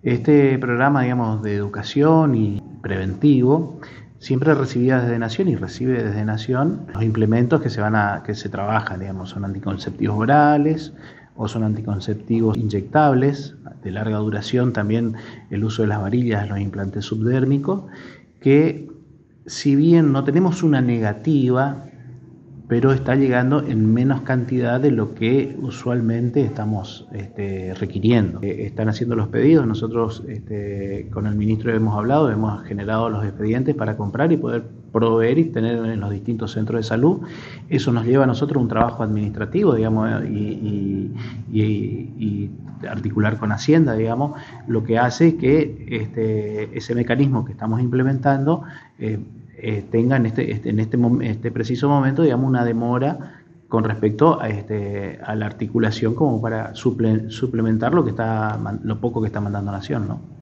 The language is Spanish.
Este programa, digamos, de educación y preventivo, siempre recibía desde Nación y recibe desde Nación los implementos que se trabajan, digamos, son anticonceptivos orales o son anticonceptivos inyectables de larga duración, también el uso de las varillas, los implantes subdérmicos, que si bien no tenemos una negativa, pero está llegando en menos cantidad de lo que usualmente estamos requiriendo. Están haciendo los pedidos, nosotros con el ministro hemos hablado, hemos generado los expedientes para comprar y poder proveer y tener en los distintos centros de salud. Eso nos lleva a nosotros un trabajo administrativo, digamos, y articular con Hacienda, digamos, lo que hace que ese mecanismo que estamos implementando tenga en este preciso momento, digamos, una demora con respecto a la articulación como para suplementar lo poco que está mandando Nación, ¿no?